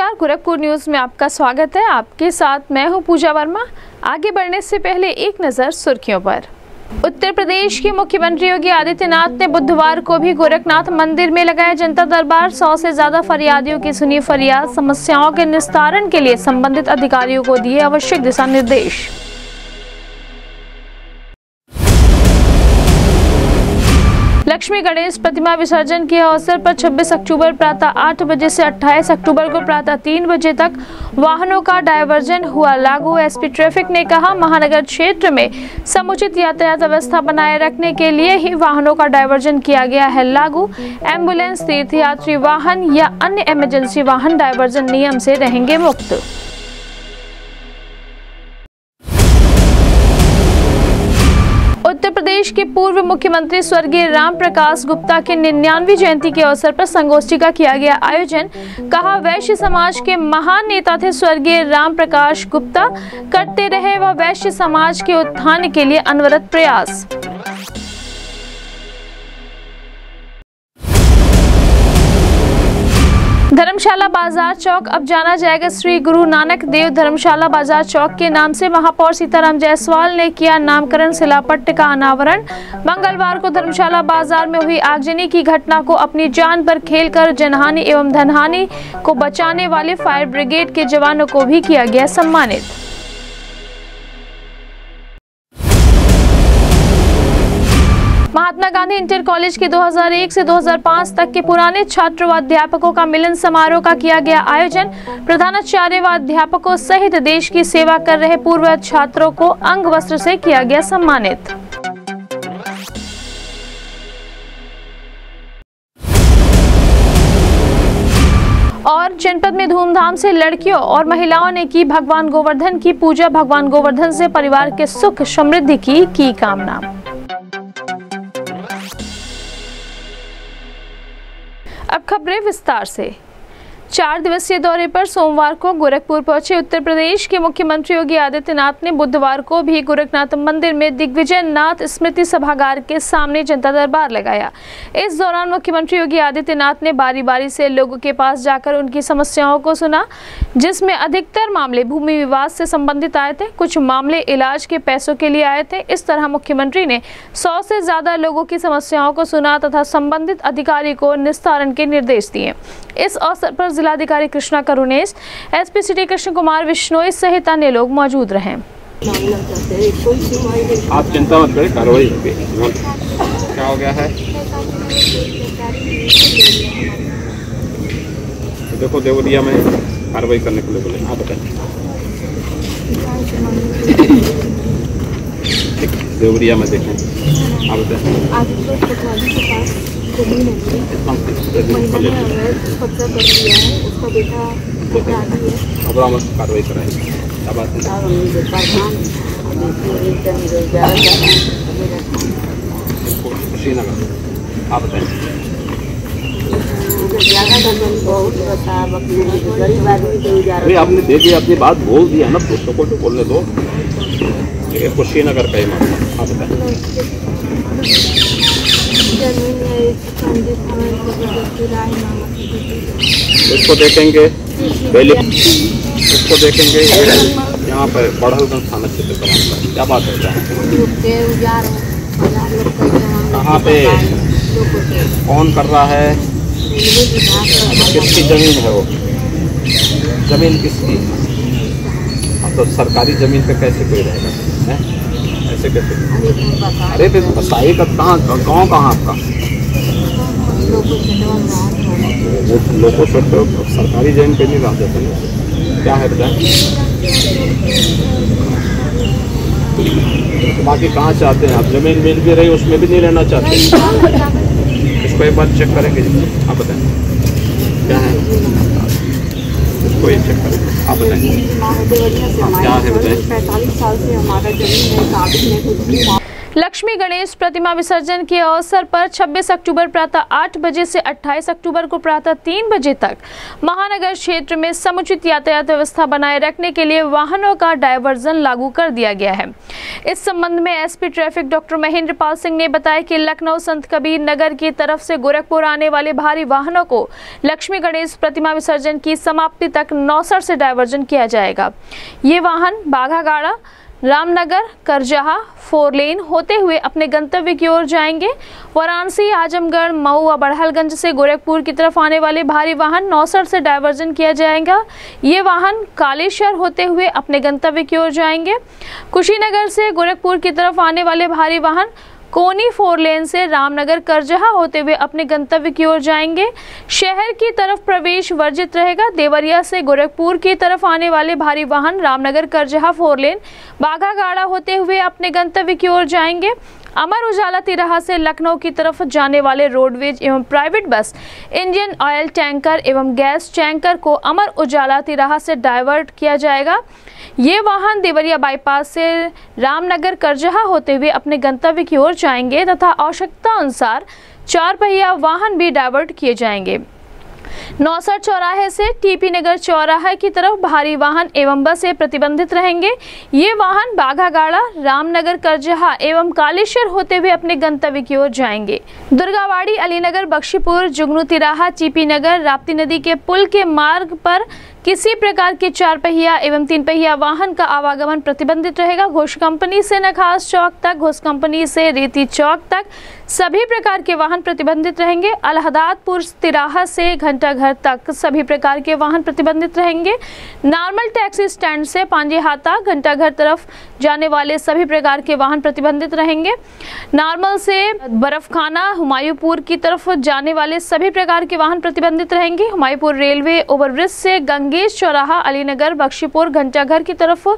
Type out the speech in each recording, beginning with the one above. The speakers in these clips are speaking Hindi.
नमस्कार, गोरखपुर न्यूज में आपका स्वागत है। आपके साथ मैं हूं पूजा वर्मा। आगे बढ़ने से पहले एक नजर सुर्खियों पर। उत्तर प्रदेश के मुख्यमंत्री योगी आदित्यनाथ ने बुधवार को भी गोरखनाथ मंदिर में लगाया जनता दरबार। 100 से ज्यादा फरियादियों की सुनी फरियाद। समस्याओं के निस्तारण के लिए संबंधित अधिकारियों को दिए आवश्यक दिशा निर्देश। लक्ष्मी गणेश प्रतिमा विसर्जन के अवसर पर 26 अक्टूबर प्रातः 8 बजे से 28 अक्टूबर को प्रातः 3 बजे तक वाहनों का डायवर्जन हुआ लागू। एसपी ट्रैफिक ने कहा, महानगर क्षेत्र में समुचित यातायात व्यवस्था बनाए रखने के लिए ही वाहनों का डायवर्जन किया गया है लागू। एम्बुलेंस, तीर्थयात्री वाहन या अन्य इमरजेंसी वाहन डायवर्जन नियम से रहेंगे मुक्त। उत्तर प्रदेश के पूर्व मुख्यमंत्री स्वर्गीय राम प्रकाश गुप्ता के 99वीं जयंती के अवसर पर संगोष्ठी का किया गया आयोजन। कहा, वैश्य समाज के महान नेता थे स्वर्गीय राम प्रकाश गुप्ता। करते रहे वह वैश्य समाज के उत्थान के लिए अनवरत प्रयास। धर्मशाला बाजार चौक अब जाना जाएगा श्री गुरु नानक देव धर्मशाला बाजार चौक के नाम से। महापौर सीताराम जायसवाल ने किया नामकरण, शिलापट्ट का अनावरण। मंगलवार को धर्मशाला बाजार में हुई आगजनी की घटना को अपनी जान पर खेलकर जनहानि एवं धनहानि को बचाने वाले फायर ब्रिगेड के जवानों को भी किया गया सम्मानित। महात्मा गांधी इंटर कॉलेज के 2001 से 2005 तक के पुराने छात्रों व अध्यापकों का मिलन समारोह का किया गया आयोजन। प्रधानाचार्य व अध्यापकों सहित देश की सेवा कर रहे पूर्व छात्रों को अंग वस्त्र से किया गया सम्मानित। और जनपद में धूमधाम से लड़कियों और महिलाओं ने की भगवान गोवर्धन की पूजा। भगवान गोवर्धन से परिवार के सुख समृद्धि की कामना। अब खबरें विस्तार से। 4 दिवसीय दौरे पर सोमवार को गोरखपुर पहुंचे उत्तर प्रदेश के मुख्यमंत्री योगी आदित्यनाथ ने बुधवार को भी गोरखनाथ मंदिर में दिग्विजय नाथ स्मृति सभागार के सामने जनता दरबार लगाया। इस दौरान मुख्यमंत्री योगी आदित्यनाथ ने बारी बारी से लोगों के पास जाकर उनकी समस्याओं को सुना, जिसमें अधिकतर मामले भूमि विवाद से संबंधित आए थे। कुछ मामले इलाज के पैसों के लिए आए थे। इस तरह मुख्यमंत्री ने 100 से ज्यादा लोगों की समस्याओं को सुना तथा संबंधित अधिकारी को निस्तारण के निर्देश दिए। इस अवसर पर जिलाधिकारी कृष्णा करुणेश, एसपी सिटी कृष्ण कुमार विश्नोई सहित अन्य लोग मौजूद रहे। आप चिंता मत करें, कार्रवाई होगी। क्या हो गया है? देखो देवरिया में कार्रवाई करने के लिए बोले। आप बताएं। देवरिया में देखें, आप बताएं। कार्रवाई कराएंगे। क्या बात है? कुशीनगर, आप बताएं। आपने देखिए, अपनी बात बोल दिया ना, दोस्तों को तो बोलने दो। कुशीनगर का ही मामला, आप बताएं। इसको देखेंगे पहले, इसको देखेंगे यहाँ पर बढ़लगंज थाना क्षेत्र का मामला। क्या बात है? कहाँ पे कौन कर रहा है? किसकी जमीन है वो? जमीन किसकी? अब तो सरकारी जमीन पे कैसे कोई रहेगा? ऐसे कैसे? अरे फिर बताइए कहाँ, गाँव कहाँ आपका? लोगों से तो सरकारी जमीन पे नहीं रह जाते। क्या है बताएं? बाकी कहाँ चाहते हैं आप? जमीन मिल भी रही, उसमें भी नहीं रहना चाहते। इसको एक बार चेक करेंगे। आप बताएं क्या है? इसको ये चेक करेंगे। आप बताएं क्या है? बताएं। 45 साल से हमारा जमीन है, लक्ष्मी गणेश प्रतिमा विसर्जन के अवसर पर 26 अक्टूबर प्रातः 8 बजे से 28 अक्टूबर को प्रातः 3 बजे तक महानगर क्षेत्र में समुचित यातायात व्यवस्था बनाए रखने के लिए वाहनों का डायवर्जन लागू कर दिया गया है। इस संबंध में SP traffic doctor Mahendrapal Singh ने बताया कि लखनऊ संत कबीर नगर की तरफ से गोरखपुर आने वाले भारी वाहनों को लक्ष्मी गणेश प्रतिमा विसर्जन की समाप्ति तक नौसर से डायवर्जन किया जाएगा। ये वाहन बाघागाड़ा, रामनगर, करजहा 4 लेन होते हुए अपने गंतव्य की ओर जाएंगे। वाराणसी, आजमगढ़, मऊ व बड़हलगंज से गोरखपुर की तरफ आने वाले भारी वाहन नौसर से डायवर्जन किया जाएगा। ये वाहन कालेश्वर होते हुए अपने गंतव्य की ओर जाएंगे। कुशीनगर से गोरखपुर की तरफ आने वाले भारी वाहन कोनी 4 लेन से रामनगर, करजहा होते हुए अपने गंतव्य की ओर जाएंगे। शहर की तरफ प्रवेश वर्जित रहेगा। देवरिया से गोरखपुर की तरफ आने वाले भारी वाहन रामनगर, करजहा 4 लेन, बाघागाड़ा होते हुए अपने गंतव्य की ओर जाएंगे। अमर उजाला तिराहा से लखनऊ की तरफ जाने वाले रोडवेज एवं private bus, Indian oil tanker एवं गैस टैंकर को अमर उजाला तिराहा से डाइवर्ट किया जाएगा। ये वाहन देवरिया बाईपास से रामनगर, करजहा होते हुए अपने गंतव्य की ओर जाएंगे तथा आवश्यकता अनुसार 4 पहिया वाहन भी डाइवर्ट किए जाएंगे। नौसर चौराहे से टीपी नगर चौराहे की तरफ भारी वाहन एवं बसें प्रतिबंधित रहेंगे। ये वाहन बाघागाड़ा, रामनगर, करजहा एवं कालेश्वर होते हुए अपने गंतव्य की ओर जाएंगे। दुर्गावाड़ी, अलीनगर, बख्शीपुर, जुगनू तिराहा, टीपी नगर, राप्ती नदी के पुल के मार्ग पर किसी प्रकार के 4 पहिया एवं 3 पहिया वाहन का आवागमन प्रतिबंधित रहेगा। घोष कंपनी से नखास चौक तक, घोष कंपनी से रेती चौक तक सभी प्रकार के वाहन प्रतिबंधित रहेंगे। अलहदादपुर तिराहा से घंटाघर तक सभी प्रकार के वाहन प्रतिबंधित रहेंगे। नॉर्मल टैक्सी स्टैंड से पांजेहाता, घंटाघर तरफ जाने वाले सभी प्रकार के वाहन प्रतिबंधित रहेंगे। नॉर्मल से बर्फखाना, हुमायूंपुर की तरफ जाने वाले सभी प्रकार के वाहन प्रतिबंधित रहेंगे। हुमायूंपुर रेलवे ओवरब्रिज से गंगेश चौराहा, अलीनगर, बख्शीपुर, घंटाघर की तरफ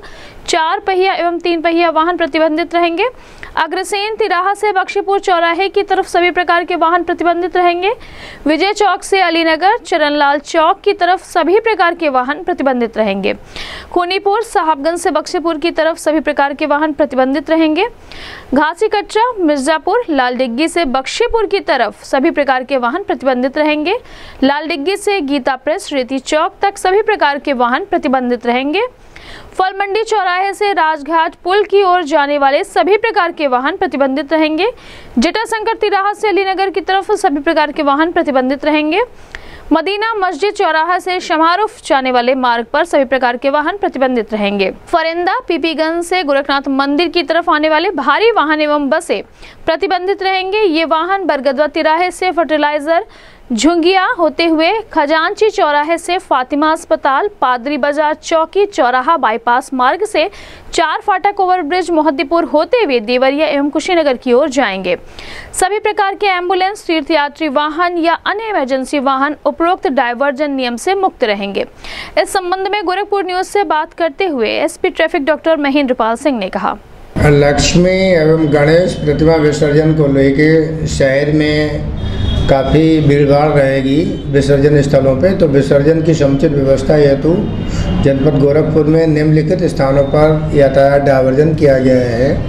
4 पहिया एवं 3 पहिया वाहन प्रतिबंधित रहेंगे। अग्रसेन तिराहा से बख्शीपुर चौराहे की तरफ सभी प्रकार के वाहन प्रतिबंधित रहेंगे। विजय चौक से अलीनगर, चरणलाल चौक की तरफ सभी प्रकार के वाहन प्रतिबंधित रहेंगे। खूनीपुर, साहबगंज से बख्शीपुर की तरफ सभी प्रकार के वाहन प्रतिबंधित रहेंगे। घासी कटरा, मिर्जापुर, लाल डिग्गी से बख्शीपुर की तरफ सभी प्रकार के वाहन प्रतिबंधित रहेंगे। लाल डिग्गी से गीता प्रेस, रेती चौक तक सभी प्रकार के वाहन प्रतिबंधित रहेंगे। फल मंडी चौराहे से राजघाट पुल की ओर जाने वाले सभी प्रकार के वाहन प्रतिबंधित रहेंगे। जटाशंकर तिराहा से अलीनगर की तरफ सभी प्रकार के वाहन प्रतिबंधित रहेंगे। मदीना मस्जिद चौराहा से शमारूफ जाने वाले मार्ग पर सभी प्रकार के वाहन प्रतिबंधित रहेंगे। फरिंदा, पीपीगंज से गोरखनाथ मंदिर की तरफ आने वाले भारी वाहन एवं बसें प्रतिबंधित रहेंगे। ये वाहन बरगदवा तिराहे से फर्टिलाइजर, झुंगिया होते हुए खजांची चौराहे से फातिमा अस्पताल, पादरी बाजार चौकी चौराहा बाईपास मार्ग से 4 फाटक ओवरब्रिज, मोहद्दीपुर होते हुए देवरिया एवं कुशीनगर की ओर जाएंगे। सभी प्रकार के एम्बुलेंस, तीर्थयात्री वाहन या अन्य इमरजेंसी वाहन उपरोक्त डायवर्जन नियम से मुक्त रहेंगे। इस संबंध में गोरखपुर न्यूज से बात करते हुए SP traffic doctor Mahendrapal Singh ने कहा, लक्ष्मी एवं गणेश प्रतिमा विसर्जन को लेकर शहर में काफ़ी भीड़भाड़ रहेगी विसर्जन स्थलों पे, तो विसर्जन की समुचित व्यवस्था हेतु जनपद गोरखपुर में निम्नलिखित स्थानों पर यातायात डायवर्जन किया गया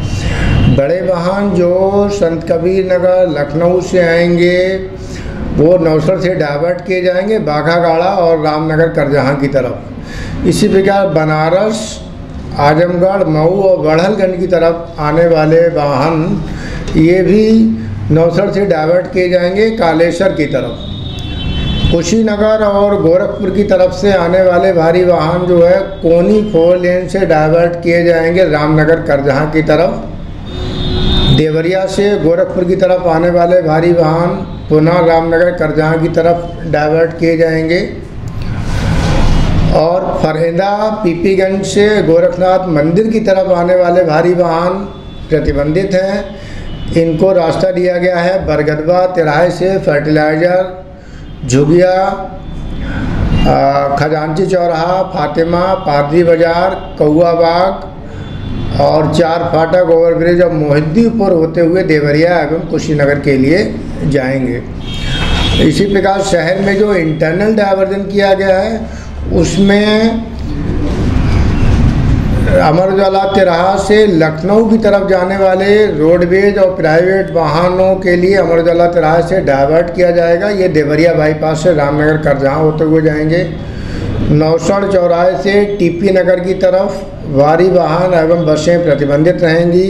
है। बड़े वाहन जो संत कबीर नगर लखनऊ से आएंगे वो नौसर से डाइवर्ट किए जाएंगे बाघागाड़ा और रामनगर, करजहा की तरफ। इसी प्रकार बनारस, आजमगढ़, मऊ और बड़हलगंज की तरफ आने वाले वाहन ये भी नौसर से डाइवर्ट किए जाएंगे कालेश्वर की तरफ। कुशीनगर और गोरखपुर की तरफ से आने वाले भारी वाहन जो है कोनी 4 लेन से डाइवर्ट किए जाएंगे रामनगर, करजहा की तरफ। देवरिया से गोरखपुर की तरफ आने वाले भारी वाहन पुनः रामनगर, करजहा की तरफ डाइवर्ट किए जाएंगे। और फरिंदा, पीपीगंज से गोरखनाथ मंदिर की तरफ आने वाले भारी वाहन प्रतिबंधित हैं। इनको रास्ता दिया गया है बरगदवा तिराहे से फर्टिलाइजर, झुगिया, खजांची चौराहा, फातिमा, पादरी बाजार, कौआ बाग और 4 फाटक ओवरब्रिज और मोहद्दीपुर होते हुए देवरिया एवं कुशीनगर के लिए जाएंगे। इसी प्रकार शहर में जो इंटरनल डायवर्जन किया गया है उसमें अमर उजाला तिराहा से लखनऊ की तरफ जाने वाले रोडवेज और प्राइवेट वाहनों के लिए अमर उजाला तिराहा से डाइवर्ट किया जाएगा। ये देवरिया बाईपास से रामनगर करजहाँ होते हुए जाएंगे। नौसड़ चौराहे से टीपी नगर की तरफ भारी वाहन एवं बसें प्रतिबंधित रहेंगी।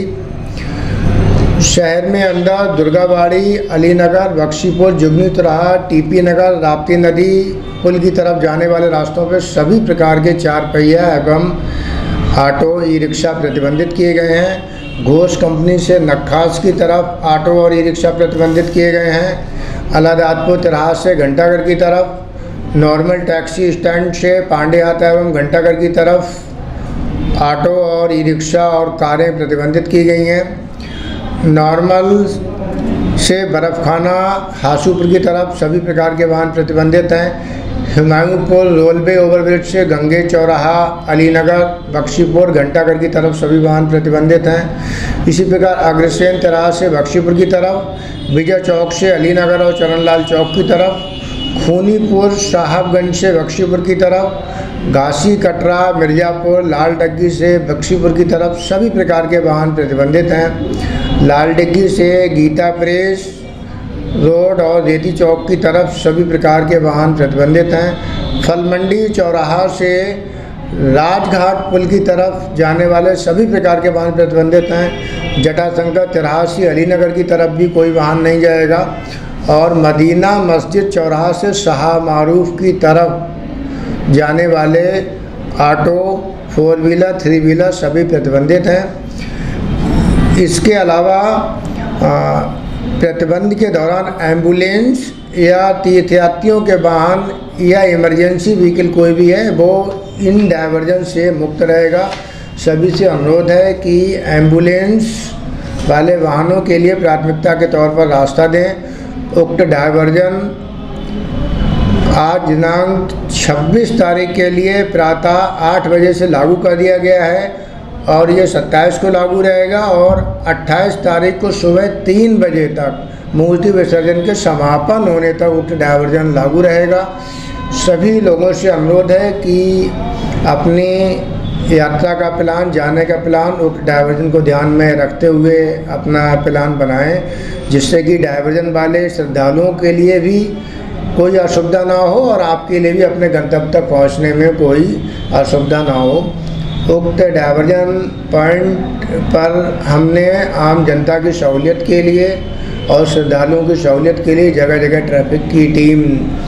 शहर में अंदर दुर्गाबाड़ी, अलीनगर, बख्शीपुर, जुगनी तिराहा, टीपी नगर, राप्ती नदी पुल की तरफ जाने वाले रास्तों पर सभी प्रकार के 4 पहिया एवं ऑटो, ई रिक्शा प्रतिबंधित किए गए हैं। घोष कंपनी से नक्खास की तरफ ऑटो और ई रिक्शा प्रतिबंधित किए गए हैं। अलादादपुर तिराहा से घंटाघर की तरफ, नॉर्मल टैक्सी स्टैंड से पांडे हाट एवं घंटाघर की तरफ ऑटो और ई रिक्शा और कारें प्रतिबंधित की गई हैं। नॉर्मल से बर्फ़खाना हासूपुर की तरफ सभी प्रकार के वाहन प्रतिबंधित हैं। हुमायूंपुर रोलवे ओवरब्रिज से गंगे चौराहा, अलीनगर, बख्शीपुर, घंटाघर की तरफ सभी वाहन प्रतिबंधित हैं। इसी प्रकार अग्रसेन तिराहा से बख्शीपुर की तरफ, विजय चौक से अलीनगर और चरणलाल चौक की तरफ, खूनीपुर साहबगंज से बख्शीपुर की तरफ, घासी, कटरा, मिर्ज़ापुर, लाल डग्गी से बख्शीपुर की तरफ सभी प्रकार के वाहन प्रतिबंधित हैं। लाल डिग्गी से गीता प्रेस रोड और रेती चौक की तरफ सभी प्रकार के वाहन प्रतिबंधित हैं। फल मंडी चौराहा से राजघाट पुल की तरफ जाने वाले सभी प्रकार के वाहन प्रतिबंधित हैं। जटाशंकर तिराहा से अलीनगर की तरफ भी कोई वाहन नहीं जाएगा। और मदीना मस्जिद चौराहा से शाह मारूफ की तरफ जाने वाले ऑटो, 4 व्हीलर, 3 व्हीलर सभी प्रतिबंधित हैं। इसके अलावा प्रतिबंध के दौरान एम्बुलेंस या तीर्थयात्रियों के वाहन या इमरजेंसी व्हीकल कोई भी है वो इन डायवर्जन से मुक्त रहेगा। सभी से अनुरोध है कि एम्बुलेंस वाले वाहनों के लिए प्राथमिकता के तौर पर रास्ता दें। उक्त डायवर्जन आज दिनांक 26 तारीख के लिए प्रातः 8 बजे से लागू कर दिया गया है और ये 27 को लागू रहेगा और 28 तारीख को सुबह 3 बजे तक मूर्ति विसर्जन के समापन होने तक उक्त डायवर्जन लागू रहेगा। सभी लोगों से अनुरोध है कि अपनी यात्रा का प्लान, जाने का प्लान उक्त डायवर्जन को ध्यान में रखते हुए अपना प्लान बनाएं, जिससे कि डायवर्जन वाले श्रद्धालुओं के लिए भी कोई असुविधा ना हो और आपके लिए भी अपने गंतव्य तक पहुंचने में कोई असुविधा ना हो। उक्त डायवर्जन पॉइंट पर हमने आम जनता की सहूलियत के लिए और श्रद्धालुओं की सहूलियत के लिए जगह जगह ट्रैफिक की टीम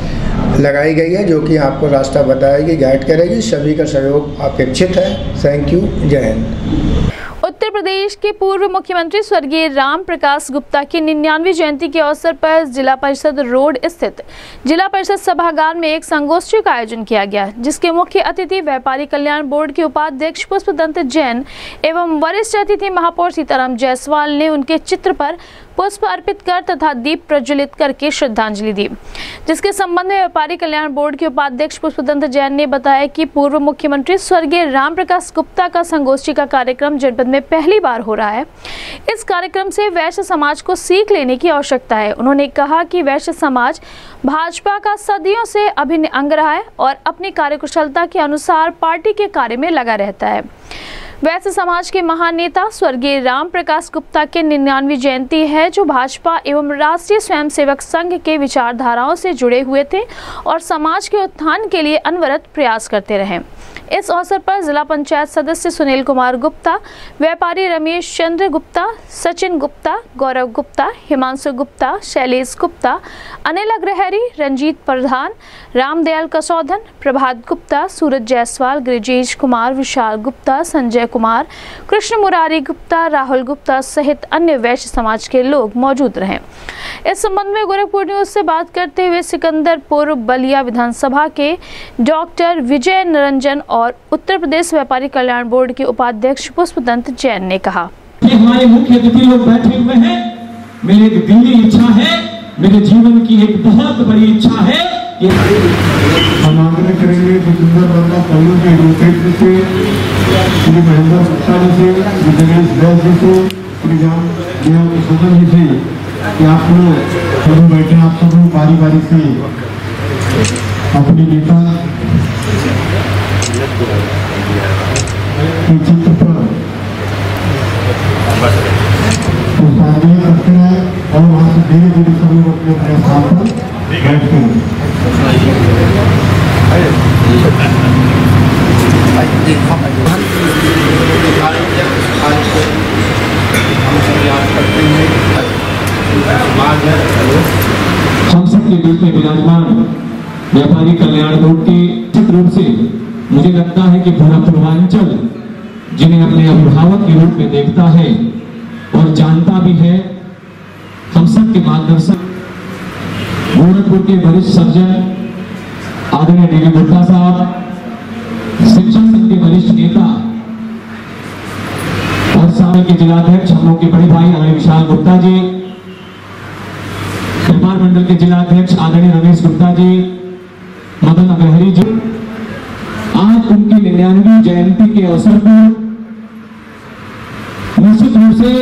लगाई गई है, जो कि आपको रास्ता बताएगी, गाइड करेगी। सभी का सहयोग अपेक्षित है। Thank you. जय हिंद। उत्तर प्रदेश के पूर्व मुख्यमंत्री स्वर्गीय राम प्रकाश गुप्ता की 99वीं जयंती के अवसर पर जिला परिषद रोड स्थित जिला परिषद सभागार में एक संगोष्ठी का आयोजन किया गया, जिसके मुख्य अतिथि व्यापारी कल्याण बोर्ड के उपाध्यक्ष पुष्पदंत जैन एवं वरिष्ठ अतिथि महापौर सीताराम जायसवाल ने उनके चित्र पर पुष्प अर्पित कर तथा दीप प्रज्वलित करके श्रद्धांजलि दी। जिसके संबंध में व्यापारी कल्याण बोर्ड के उपाध्यक्ष पुष्पदंत जैन ने बताया कि पूर्व मुख्यमंत्री स्वर्गीय राम प्रकाश गुप्ता का संगोष्ठी का कार्यक्रम जनपद में पहली बार हो रहा है। इस कार्यक्रम से वैश्य समाज को सीख लेने की आवश्यकता है। उन्होंने कहा कि वैश्य समाज भाजपा का सदियों से अभिन्न अंग रहा है और अपनी कार्यकुशलता के अनुसार पार्टी के कार्य में लगा रहता है। वैश्य समाज के महान नेता स्वर्गीय राम प्रकाश गुप्ता के 99वीं जयंती है, जो भाजपा एवं राष्ट्रीय स्वयंसेवक संघ के विचारधाराओं से जुड़े हुए थे और समाज के उत्थान के लिए अनवरत प्रयास करते रहे। इस अवसर पर जिला पंचायत सदस्य सुनील कुमार गुप्ता, व्यापारी रमेश चंद्र गुप्ता, सचिन गुप्ता, गौरव गुप्ता, हिमांशु गुप्ता, शैलेश गुप्ता, अनिल अग्रहरी, रंजीत प्रधान, रामदयाल कसौधन, प्रभात गुप्ता, सूरज जायसवाल, गिरिजेश कुमार, विशाल गुप्ता, संजय कुमार, कृष्ण मुरारी गुप्ता, राहुल गुप्ता सहित अन्य वैश्य समाज के लोग मौजूद रहे। इस संबंध में गोरखपुर न्यूज से बात करते हुए सिकंदरपुर बलिया विधानसभा के डॉक्टर विजय निरंजन और उत्तर प्रदेश व्यापारी कल्याण बोर्ड के उपाध्यक्ष पुष्पदंत जैन ने कहा कि हमारे मुख्य अतिथि लोग बैठे हुए हैं। मेरी एक दिली इच्छा है, मेरे जीवन की एक बहुत बड़ी इच्छा है कि हम आग्रह करेंगे कि सुंदरबंदा पल्लू के रूपेश से, श्री महेंद्र गुप्ता जी से, श्री दिनेश बैस जी से, श्री राम सुधन जी से कि आप लोग सभी बैठे, आप सब लोग बारी बारी से अपनी नेता के चित्र पर पुष्पांजलि करते हैं और वहाँ से धीरे धीरे सब लोग अपने अपने स्थान पर बैठते हैं। हम सबके बीच में विराजमान व्यापारी कल्याण बोर्ड के निश्चित रूप से मुझे लगता है कि पूरा पूर्वांचल जिन्हें अपने अभिभावक के रूप में देखता है और जानता भी है, हम सब के मार्गदर्शन गोरखपुर के वरिष्ठ सर्जन आदरणीय डी.वी. गुप्ता साहब, शिक्षक संघ के वरिष्ठ नेता और सामने के जिलाध्यक्ष हम लोग के बड़े भाई आदरणीय विशाल गुप्ता जी, व्यापार मंडल के जिलाध्यक्ष आदरणीय रमेश गुप्ता जी, मदन अग्रहरी जी, आज उनकी 99वीं जयंती के अवसर पर निश्चित रूप से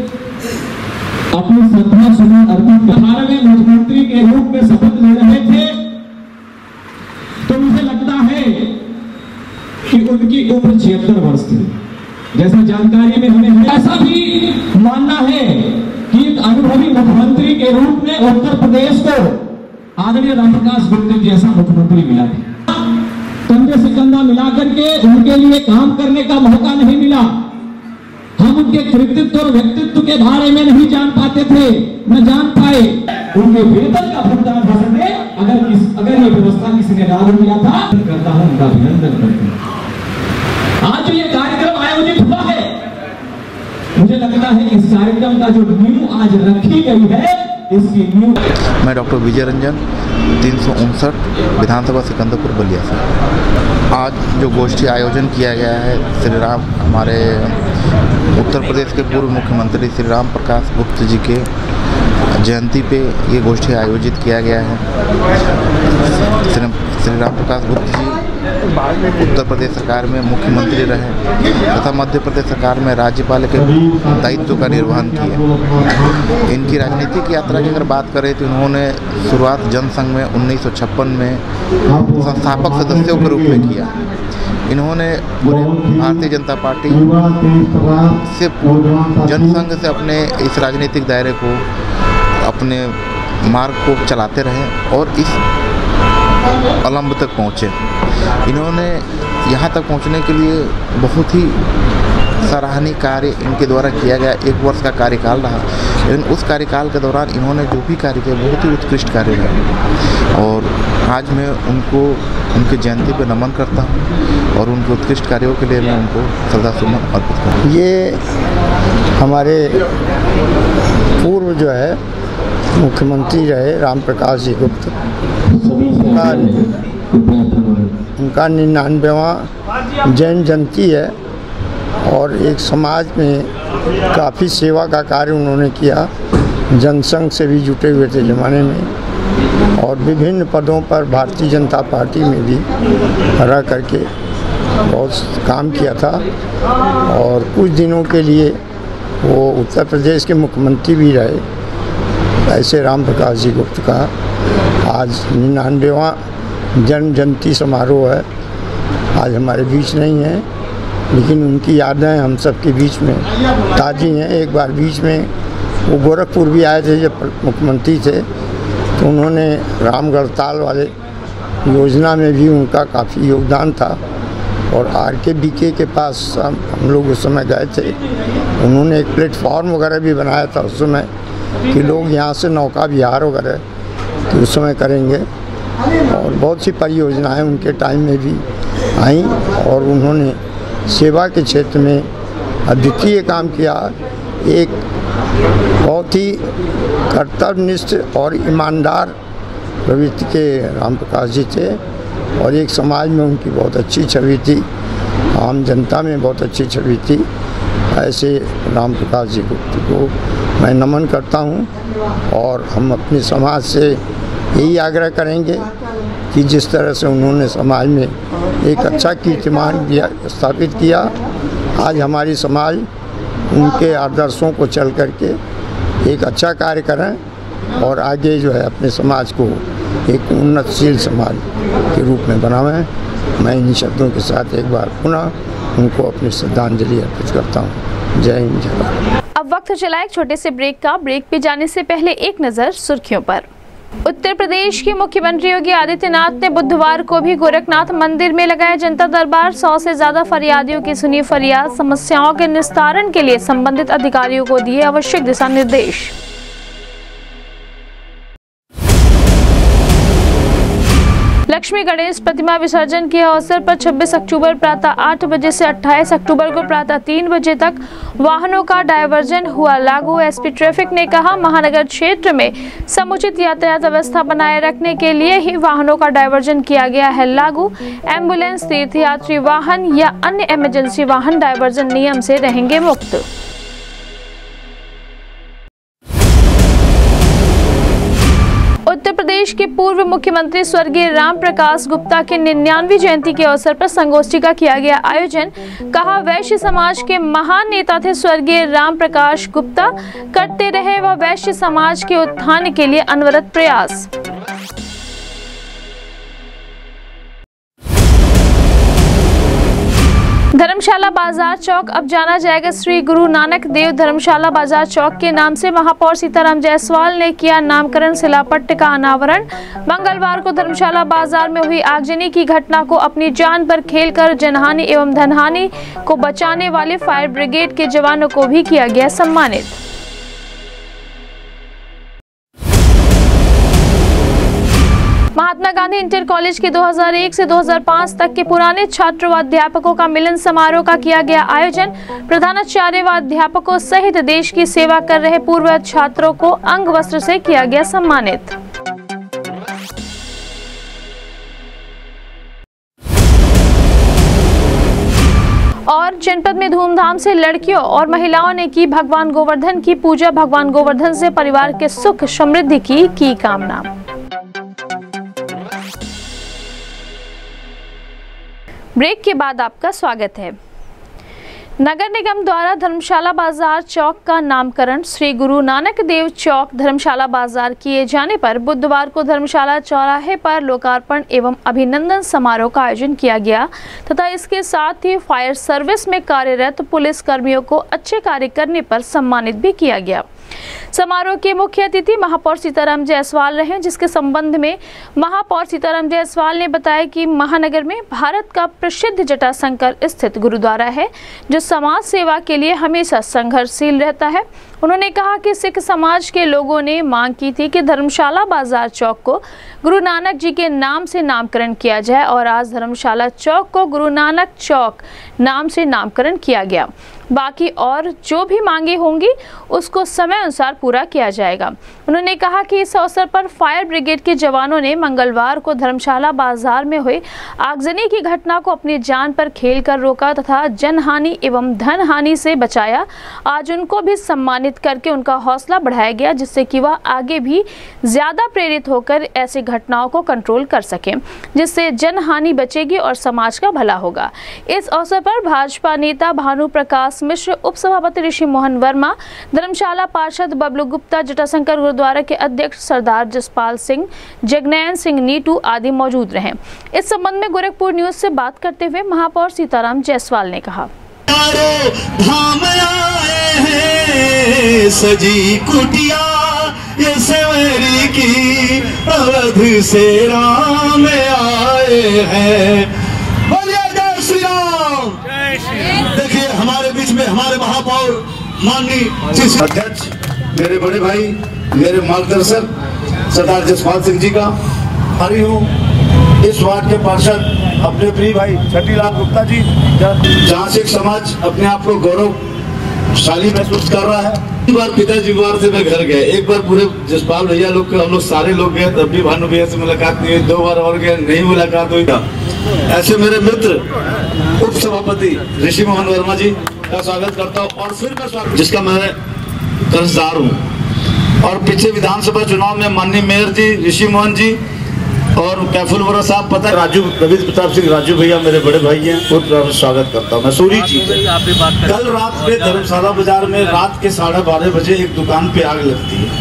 अपनी श्रद्धा सुमन अर्पित 18वें मुख्यमंत्री के रूप में शपथ ले रहे थे, तो मुझे लगता है कि उनकी उम्र 76 वर्ष थी। जैसा जानकारी में हमें है, ऐसा भी मानना है कि एक अनुभवी मुख्यमंत्री के रूप में उत्तर प्रदेश को आदरणीय रामप्रकाश गुप्ता जैसा मुख्यमंत्री मिला था। कंधे से कंधा मिलाकर के उनके लिए काम करने का मौका नहीं मिला। हम उनके कृतित्व और व्यक्तित्व के बारे में नहीं जान पाते थे, न जान पाए। उनके वेतन का भुगतान हो सके, अगर ये व्यवस्था किसी ने लागू किया था, करता हूं, उनका अभिनंदन करता हूं। आज जो ये कार्यक्रम आयोजित हुआ है, मुझे लगता है इस कार्यक्रम का जो नींव आज रखी गई है, इसकी नींव। मैं डॉक्टर विजय रंजन 359 विधानसभा सिकंदरपुर बलिया से। आज जो गोष्ठी आयोजन किया गया है, श्री राम हमारे उत्तर प्रदेश के पूर्व मुख्यमंत्री श्री राम प्रकाश गुप्त जी के जयंती पे ये गोष्ठी आयोजित किया गया है। श्री राम प्रकाश गुप्त जी उत्तर प्रदेश सरकार में मुख्यमंत्री रहे तथा मध्य प्रदेश सरकार में राज्यपाल के दायित्व का निर्वहन किया। इनकी राजनीतिक यात्रा की अगर बात करें तो इन्होंने शुरुआत जनसंघ में 1956 में संस्थापक सदस्यों के रूप में किया। इन्होंने पूरे भारतीय जनता पार्टी से जनसंघ से अपने इस राजनीतिक दायरे को अपने मार्ग को चलाते रहे और इस अलंब तक पहुँचे। इन्होंने यहाँ तक पहुँचने के लिए बहुत ही सराहनीय कार्य इनके द्वारा किया गया। 1 वर्ष का कार्यकाल रहा, लेकिन उस कार्यकाल के दौरान इन्होंने जो भी कार्य किया बहुत ही उत्कृष्ट कार्य रहा और आज मैं उनको उनकी जयंती पर नमन करता हूँ और उनके उत्कृष्ट कार्यों के लिए मैं उनको श्रद्धासुमन अर्पित करता हूँ। ये हमारे पूर्व जो है मुख्यमंत्री रहे राम प्रकाश जी गुप्त, उनका 99वां जयंती है और एक समाज में काफ़ी सेवा का कार्य उन्होंने किया। जनसंघ से भी जुटे हुए थे ज़माने में और विभिन्न पदों पर भारतीय जनता पार्टी में भी रह करके बहुत काम किया था और कुछ दिनों के लिए वो उत्तर प्रदेश के मुख्यमंत्री भी रहे। ऐसे राम प्रकाश जी गुप्त का आज 99वां जन्म जयंती समारोह है। आज हमारे बीच नहीं है, लेकिन उनकी यादें हम सब के बीच में ताज़ी हैं। एक बार बीच में वो गोरखपुर भी आए थे जब मुख्यमंत्री थे, तो उन्होंने रामगढ़ ताल वाले योजना में भी उनका काफ़ी योगदान था और RKBK के पास हम लोग उस समय गए थे। उन्होंने एक प्लेटफॉर्म वगैरह भी बनाया था उस समय कि लोग यहाँ से नौका विहार वगैरह कि उस समय करेंगे और बहुत सी परियोजनाएं उनके टाइम में भी आई और उन्होंने सेवा के क्षेत्र में अद्वितीय काम किया। एक बहुत ही कर्तव्यनिष्ठ और ईमानदार प्रवृत्ति के राम प्रकाश जी थे और एक समाज में उनकी बहुत अच्छी छवि थी, आम जनता में बहुत अच्छी छवि थी। ऐसे राम प्रकाश जी गुप्त को मैं नमन करता हूं और हम अपने समाज से यही आग्रह करेंगे कि जिस तरह से उन्होंने समाज में एक अच्छा कीर्तिमान स्थापित किया, आज हमारी समाज उनके आदर्शों को चल करके एक अच्छा कार्य करें और आगे जो है अपने समाज को एक उन्नतशील समाज के रूप में बनावें। मैं इन शब्दों के साथ एक बार पुनः उनको अपनी श्रद्धांजलि अर्पित करता हूँ। जय हिंद, जय भारत। अब वक्त चला एक छोटे से ब्रेक का। ब्रेक पे जाने से पहले एक नजर सुर्खियों पर। उत्तर प्रदेश के मुख्यमंत्री योगी आदित्यनाथ ने बुधवार को भी गोरखनाथ मंदिर में लगाया जनता दरबार। 100 से ज्यादा फरियादियों की सुनी फरियाद। समस्याओं के निस्तारण के लिए संबंधित अधिकारियों को दिए आवश्यक दिशा निर्देश। लक्ष्मी गणेश प्रतिमा विसर्जन के अवसर पर 26 अक्टूबर प्रातः 8 बजे से 28 अक्टूबर को प्रातः 3 बजे तक वाहनों का डायवर्जन हुआ लागू। एसपी ट्रैफिक ने कहा, महानगर क्षेत्र में समुचित यातायात व्यवस्था बनाए रखने के लिए ही वाहनों का डायवर्जन किया गया है लागू। एम्बुलेंस, तीर्थयात्री वाहन या अन्य इमरजेंसी वाहन डायवर्जन नियम से रहेंगे मुक्त। उत्तर प्रदेश के पूर्व मुख्यमंत्री स्वर्गीय राम प्रकाश गुप्ता के 99वीं जयंती के अवसर पर संगोष्ठी का किया गया आयोजन। कहा, वैश्य समाज के महान नेता थे स्वर्गीय राम प्रकाश गुप्ता। करते रहे वह वैश्य समाज के उत्थान के लिए अनवरत प्रयास। धर्मशाला बाजार चौक अब जाना जाएगा श्री गुरु नानक देव धर्मशाला बाजार चौक के नाम से। महापौर सीताराम जायसवाल ने किया नामकरण। शिलापट्ट का अनावरण। मंगलवार को धर्मशाला बाजार में हुई आगजनी की घटना को अपनी जान पर खेलकर जनहानि एवं धनहानि को बचाने वाले फायर ब्रिगेड के जवानों को भी किया गया सम्मानित। महात्मा गांधी इंटर कॉलेज के 2001 से 2005 तक के पुराने छात्र व अध्यापकों का मिलन समारोह का किया गया आयोजन। प्रधानाचार्य व अध्यापकों सहित देश की सेवा कर रहे पूर्व छात्रों को अंग वस्त्र से किया गया सम्मानित। और जनपद में धूमधाम से लड़कियों और महिलाओं ने की भगवान गोवर्धन की पूजा। भगवान गोवर्धन से परिवार के सुख समृद्धि की कामना। ब्रेक के बाद आपका स्वागत है। नगर निगम द्वारा धर्मशाला बाजार चौक का नामकरण श्री गुरु नानक देव चौक धर्मशाला बाजार किए जाने पर बुधवार को धर्मशाला चौराहे पर लोकार्पण एवं अभिनंदन समारोह का आयोजन किया गया तथा इसके साथ ही फायर सर्विस में कार्यरत पुलिस कर्मियों को अच्छे कार्य करने पर सम्मानित भी किया गया। समारोह के मुख्य अतिथि महापौर सीताराम जायसवाल रहे, जिसके संबंध में महापौर सीताराम जायसवाल ने बताया कि महानगर में भारत का प्रसिद्ध जटाशंकर स्थित गुरुद्वारा है जो समाज सेवा के लिए हमेशा संघर्षशील रहता है। उन्होंने कहा कि सिख समाज के लोगों ने मांग की थी कि धर्मशाला बाजार चौक को गुरु नानक जी के नाम से नामकरण किया जाए और आज धर्मशाला चौक को गुरु नानक चौक नाम से नामकरण किया गया। बाकी और जो भी मांगे होंगी उसको समय अनुसार पूरा किया जाएगा। उन्होंने कहा कि इस अवसर पर फायर ब्रिगेड के जवानों ने मंगलवार को धर्मशाला बाजार में हुई आगजनी की घटना को अपनी जान पर खेलकर रोका तथा जनहानि एवं धन हानि से बचाया। आज उनको भी सम्मानित करके उनका हौसला बढ़ाया गया जिससे कि वह आगे भी ज्यादा प्रेरित होकर ऐसी घटनाओं को कंट्रोल कर सके, जिससे जनहानि बचेगी और समाज का भला होगा। इस अवसर पर भाजपा नेता भानु प्रकाश मिश्र, उप सभापति ऋषि मोहन वर्मा, धर्मशाला पार्षद बबलू गुप्ता, जटाशंकर गुरुद्वारा के अध्यक्ष सरदार जसपाल सिंह, जगनैन सिंह नीटू आदि मौजूद रहे। इस संबंध में गोरखपुर न्यूज से बात करते हुए महापौर सीताराम जायसवाल ने कहा, सजी कुटिया ये सवेरी की अवध से राम आए हैं। बोलिए जय श्री राम। देखिए हमारे बीच में हमारे महापौर माननीय अध्यक्ष, मेरे बड़े भाई, मेरे मार्गदर्शक सरदार जसपाल सिंह जी का हरी हूँ। इस वार्ड के पार्षद अपने प्रिय भाई छटीलाल गुप्ता जी, जहाँ सिख समाज अपने आप को गौरवशाली महसूस कर रहा है। एक बार पिताजी बार से मैं घर गया, एक बार पूरे जसपाल भैया लोग हम लोग सारे लोग गए, तब भी भानु भैया से मुलाकात नहीं हुई। 2 बार और गए, नहीं मुलाकात हुई। ऐसे मेरे मित्र उप सभापति ऋषि मोहन वर्मा जी का स्वागत करता हूँ और फिर मैं स्वागत जिसका मैं कर्जदार हूँ। और पिछले विधानसभा चुनाव में माननीय मेयर जी ऋषि मोहन जी और कैफुल वोरा साहब, पता है राजू रविंद्र प्रताप सिंह राजू भैया मेरे बड़े भाई हैं, उनका स्वागत करता हूँ मैं। सूरी जी, कल रात में धर्मशाला बाजार में रात के 12:30 बजे एक दुकान पे आग लगती है।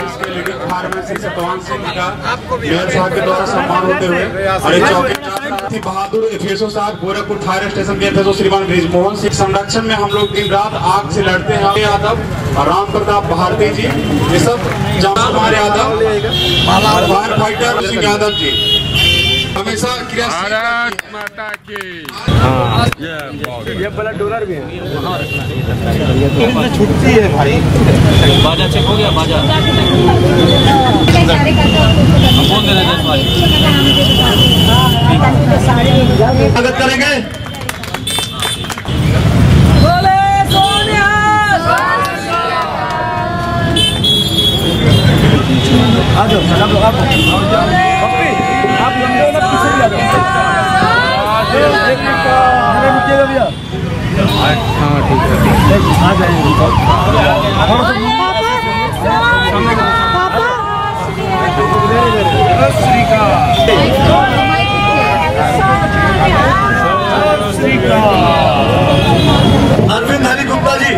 मेयर साहब के द्वारा सम्मान होते हुए साथी बहादुर FSO साहब गोरखपुर फायर स्टेशन के FSO श्रीमान ब्रिजमोहन सिंह संरक्षण में हम लोग दिन रात आग से लड़ते हैं। यादव और राम प्रताप भारती जी, ये सब कुमार यादव, फायर फाइटर सिंह यादव जी हमेशा भारत माता की। ये बड़ा डॉलर भी है, छुट्टी है भाई। बाजा चेक हो गया, बाजा फोन दे रहे स्वागत करेंगे। आ जाओ आप लोग, आप लंबे ना पीछे भी आ जाओ। भैया हाँ ठीक है, आ जाएंगे। अरविंद हरी गुप्ता जी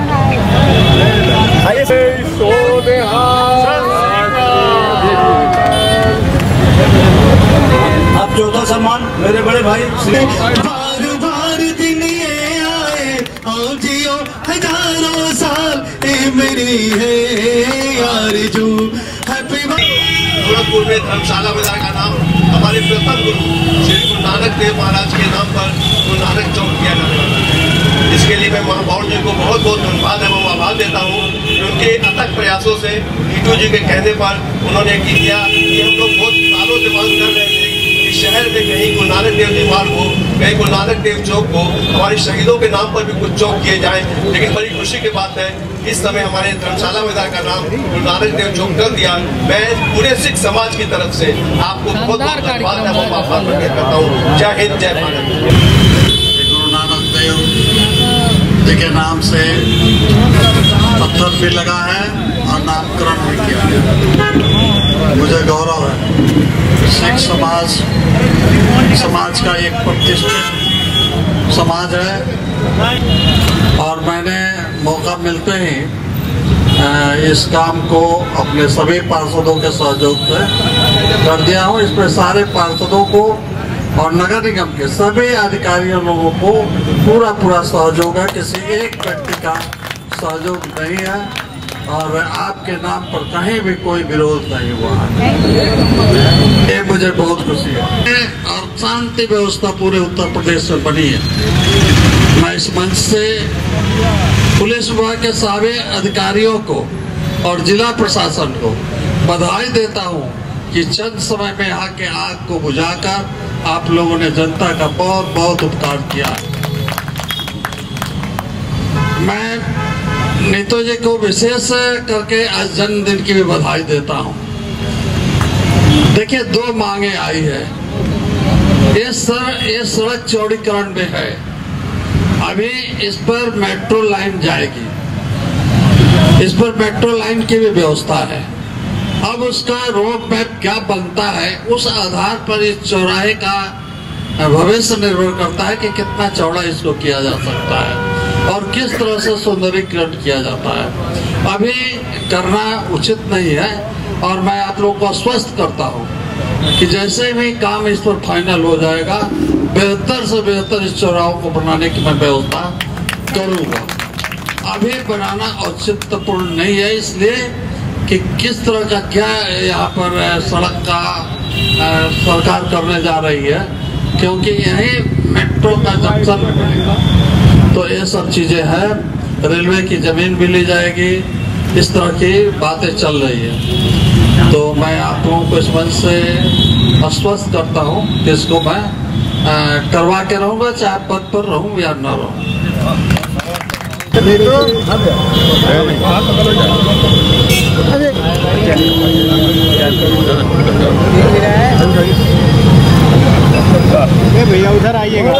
अब चौथा सम्मान मेरे बड़े भाई। बार बार दिन ये आए आओ जियो हजारों साल, ये मेरी है आरज़ू। हैप्पी गोरखपुर में धर्मशाला बाजार का नाम हमारे प्रथम गुरु श्री गुरु नानक देव महाराज के नाम पर गुरु नानक चौक किया जाता है। इसके लिए मैं महापौर जी को बहुत बहुत धन्यवाद एवं आभार देता हूँ। उनके अथक प्रयासों से नीटू जी के कहने पर उन्होंने किया कि हम लोग बहुत सालों से मांग कर रहे थे कि शहर में कहीं गुरु नानक देव जी मार्ग हो, कहीं गुरु नानक देव चौक हो, हमारे शहीदों के नाम पर भी कुछ चौक किए जाएं। लेकिन बड़ी खुशी की बात है इस समय हमारे धर्मशाला बाजार का नाम गुरु नानक देव चौक कर दिया। मैं पूरे सिख समाज की तरफ से आपको बहुत बहुत धन्यवाद एवं आभार प्रकट करता हूँ। जय हिंद, जय भारत। गुरु नानक देव जी के नाम से पत्थर भी लगा है और नामकरण भी किया है। मुझे गौरव है, सिख समाज का एक प्रतिष्ठित समाज है और मैंने मौका मिलते ही इस काम को अपने सभी पार्षदों के सहयोग से कर दिया हूँ। इसमें सारे पार्षदों को और नगर निगम के सभी अधिकारियों लोगों को पूरा सहयोग है, किसी एक व्यक्ति का सहयोग नहीं है और आपके नाम पर कहीं भी कोई विरोध नहीं हुआ है। ये मुझे बहुत खुशी है और शांति व्यवस्था पूरे उत्तर प्रदेश में बनी है। मैं इस मंच से पुलिस विभाग के सभी अधिकारियों को और जिला प्रशासन को बधाई देता हूँ कि चंद समय में यहाँ के आग को बुझाकर आप लोगों ने जनता का बहुत बहुत उपकार किया। मैं नीतू जी को विशेष करके आज जन्मदिन की भी बधाई देता हूँ। देखिए, दो मांगे आई है। ये सड़क चौड़ीकरण में है, अभी इस पर मेट्रो लाइन जाएगी, इस पर मेट्रो लाइन की भी व्यवस्था है। अब उसका रोड मैप क्या बनता है, उस आधार पर इस चौराहे का भविष्य निर्भर करता है कि कितना चौड़ा इसको किया जा सकता है और किस तरह से सुंदरीकरण किया जाता है। अभी करना उचित नहीं है और मैं आप लोगों को आश्वस्त करता हूँ कि जैसे भी काम इस पर फाइनल हो जाएगा, बेहतर से बेहतर इस चौराहों को बनाने की मैं व्यवस्था करूँगा। अभी बनाना औचित्यपूर्ण नहीं है, इसलिए कि किस तरह का क्या यहाँ पर सड़क का सरकार करने जा रही है, क्योंकि यही मेट्रो का जंक्शन बनेगा। तो ये सब चीजें हैं, रेलवे की जमीन भी ली जाएगी, इस तरह की बातें चल रही है। तो मैं आप लोगों को इस मंच से आश्वस्त करता हूँ कि इसको मैं करवा के रहूँगा, चाहे पद पर रहूँ या न रहूँ। भैया उधर आइएगा।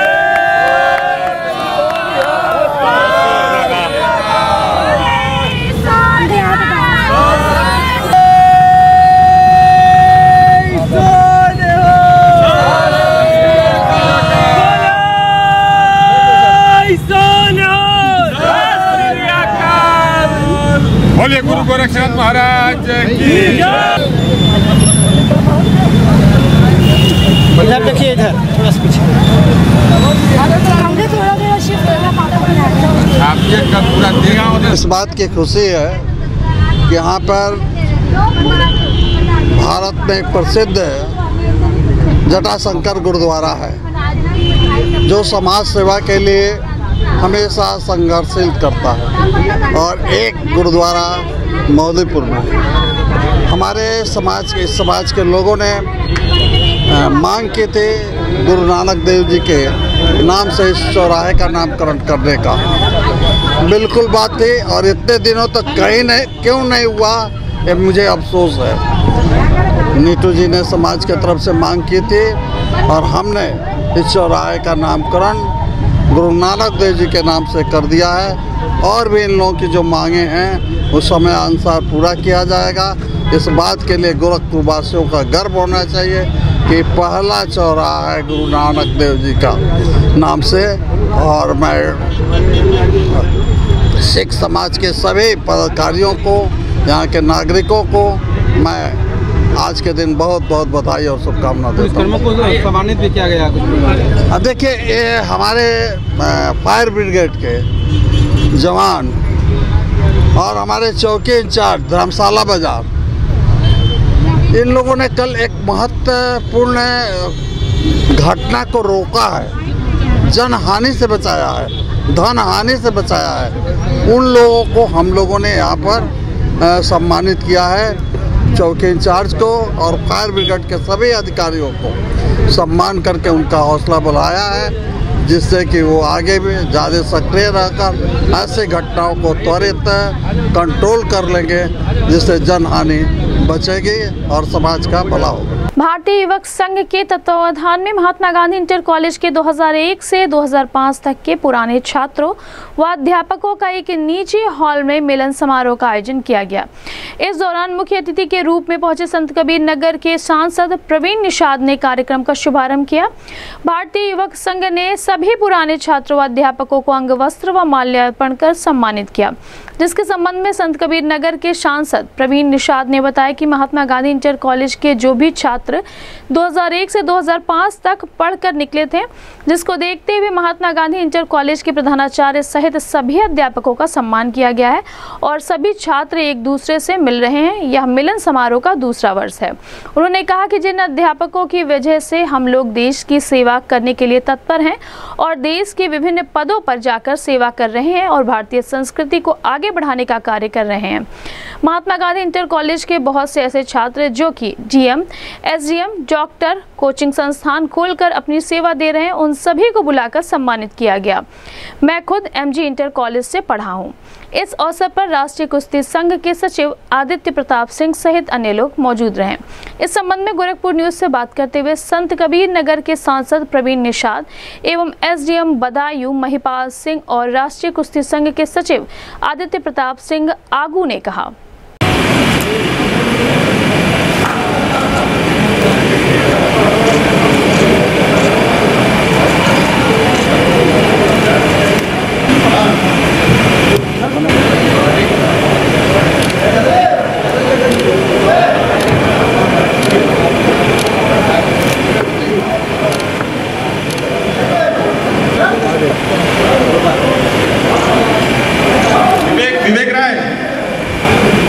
बोलिए गुरु गोरक्षनाथ महाराज की। इधर देखिए, इधर थोड़ा सा पीछे। इस बात की खुशी है कि यहाँ पर भारत में एक प्रसिद्ध जटाशंकर गुरुद्वारा है जो समाज सेवा के लिए हमेशा संघर्षशील करता है, और एक गुरुद्वारा मौलीपुर में हमारे समाज के लोगों ने मांग की थी गुरु नानक देव जी के नाम से इस चौराहे का नामकरण करने का। बिल्कुल बात थी, और इतने दिनों तक क्यों नहीं हुआ ये मुझे अफसोस है। नीटू जी ने समाज के तरफ से मांग की थी और हमने इस चौराहे का नामकरण गुरु नानक देव जी के नाम से कर दिया है, और भी इन लोगों की जो मांगे हैं उस समय अनुसार पूरा किया जाएगा। इस बात के लिए गोरखपुर वासियों का गर्व होना चाहिए कि पहला चौराहा है गुरु नानक देव जी का नाम से। और मैं सिख समाज के सभी पदाधिकारियों को, यहाँ के नागरिकों को मैं आज के दिन बहुत बहुत बधाई और शुभकामना देता हूँ। को सम्मानित भी किया गया। देखिए, ये हमारे फायर ब्रिगेड के जवान और हमारे चौकी इंचार्ज धर्मशाला बाजार, इन लोगों ने कल एक महत्वपूर्ण घटना को रोका है, जन हानि से बचाया है, धन हानि से बचाया है। उन लोगों को हम लोगों ने यहाँ पर सम्मानित किया है। चौकी इंचार्ज को और फायर ब्रिगेड के सभी अधिकारियों को सम्मान करके उनका हौसला बढ़ाया है, जिससे कि वो आगे भी ज़्यादा सक्रिय रहकर ऐसे घटनाओं को त्वरित कंट्रोल कर लेंगे, जिससे जनहानि बचेगी और समाज का भला होगा। भारतीय युवक संघ के तत्वावधान में महात्मा गांधी इंटर कॉलेज के 2001 से 2005 तक के पुराने छात्रों व अध्यापकों का एक निजी हॉल में मिलन समारोह का आयोजन किया गया। इस दौरान मुख्य अतिथि के रूप में पहुंचे संत कबीर नगर के सांसद प्रवीण निषाद ने कार्यक्रम का शुभारंभ किया। भारतीय युवक संघ ने सभी पुराने छात्रों व अध्यापकों को अंग वस्त्र व माल्यार्पण कर सम्मानित किया, जिसके संबंध में संत कबीर नगर के सांसद प्रवीण निषाद ने बताया कि महात्मा गांधी इंटर कॉलेज के जो भी छात्र 2001 से 2005 तक पढ़कर निकले थे, जिसको देखते हुए महात्मा गांधी इंटर कॉलेज के प्रधानाचार्य सहित सभी अध्यापकों का सम्मान किया गया है और सभी छात्र एक दूसरे से मिल रहे हैं। यह मिलन समारोह का दूसरा वर्ष है। उन्होंने कहा कि जिन अध्यापकों की वजह से हम लोग देश की सेवा करने के लिए तत्पर हैं और देश के विभिन्न पदों पर जाकर सेवा कर रहे हैं और भारतीय संस्कृति को आगे बढ़ाने का कार्य कर रहे हैं। महात्मा गांधी इंटर कॉलेज के बहुत से ऐसे छात्र जो कि GM, SDM, डॉक्टर, कोचिंग संस्थान खोलकर अपनी सेवा दे रहे हैं, उन सभी को बुलाकर सम्मानित किया गया। मैं खुद MG इंटर कॉलेज से पढ़ा हूँ। इस अवसर पर राष्ट्रीय कुश्ती संघ के सचिव आदित्य प्रताप सिंह सहित अन्य लोग मौजूद रहे। इस संबंध में गोरखपुर न्यूज से बात करते हुए संत कबीर नगर के सांसद प्रवीण निषाद एवं SDM बदायूं महिपाल सिंह और राष्ट्रीय कुश्ती संघ के सचिव आदित्य प्रताप सिंह आगू ने कहा, विवेक राय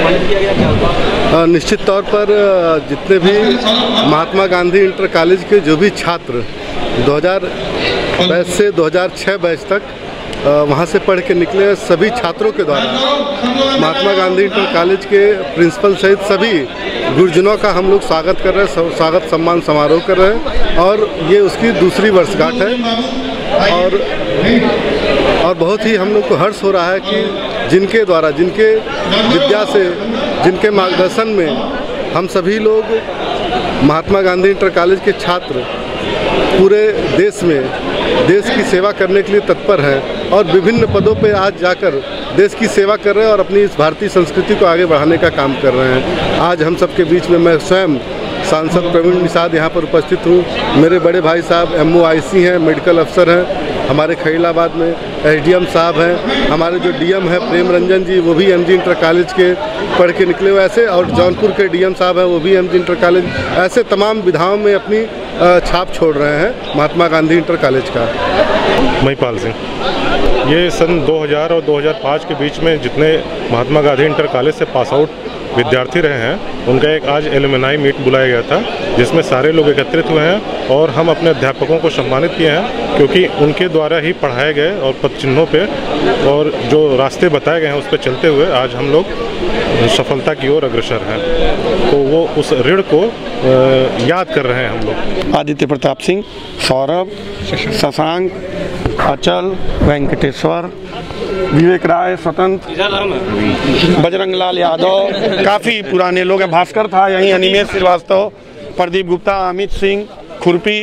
सम्मानित किया गया, क्या हुआ? निश्चित तौर पर जितने भी महात्मा गांधी इंटर कॉलेज के जो भी छात्र 2000 बैच से 2006 बैच तक वहाँ से पढ़ के निकले, सभी छात्रों के द्वारा महात्मा गांधी इंटर कॉलेज के प्रिंसिपल सहित सभी गुरुजनों का हम लोग स्वागत कर रहे हैं, स्वागत सम्मान समारोह कर रहे हैं। और ये उसकी दूसरी वर्षगांठ है और बहुत ही हम लोग को हर्ष हो रहा है कि जिनके द्वारा, जिनके विद्या से, जिनके मार्गदर्शन में हम सभी लोग महात्मा गांधी इंटर कॉलेज के छात्र पूरे देश में देश की सेवा करने के लिए तत्पर हैं और विभिन्न पदों पे आज जाकर देश की सेवा कर रहे हैं और अपनी इस भारतीय संस्कृति को आगे बढ़ाने का काम कर रहे हैं। आज हम सबके बीच में मैं स्वयं सांसद प्रवीण निषाद यहाँ पर उपस्थित हूँ। मेरे बड़े भाई साहब MOIC हैं, मेडिकल अफसर हैं, हमारे खलीलाबाद में SDM साहब हैं, हमारे जो DM हैं प्रेम रंजन जी, वो भी MG इंटर कॉलेज के पढ़ के निकले हुए ऐसे, और जौनपुर के DM साहब हैं, वो भी MG इंटर कॉलेज, ऐसे तमाम विधाओं में अपनी छाप छोड़ रहे हैं महात्मा गांधी इंटर कॉलेज का। महिपाल सिंह। ये सन 2000 और 2005 के बीच में जितने महात्मा गांधी इंटर कॉलेज से पास आउट विद्यार्थी रहे हैं, उनका एक आज एलुमनाई मीट बुलाया गया था, जिसमें सारे लोग एकत्रित हुए हैं और हम अपने अध्यापकों को सम्मानित किए हैं, क्योंकि उनके द्वारा ही पढ़ाए गए और पद चिन्हों पे और जो रास्ते बताए गए हैं उस पर चलते हुए आज हम लोग सफलता की ओर अग्रसर हैं। तो वो उस ऋण को याद कर रहे हैं हम लोग। आदित्य प्रताप सिंह, सौरभ, शशांक, अचल, वेंकटेश्वर, विवेक राय, स्वतंत्र, बजरंग लाल यादव, काफ़ी पुराने लोग हैं। भास्कर था यहीं, अनिमेश श्रीवास्तव, प्रदीप गुप्ता, अमित सिंह, खुरपी,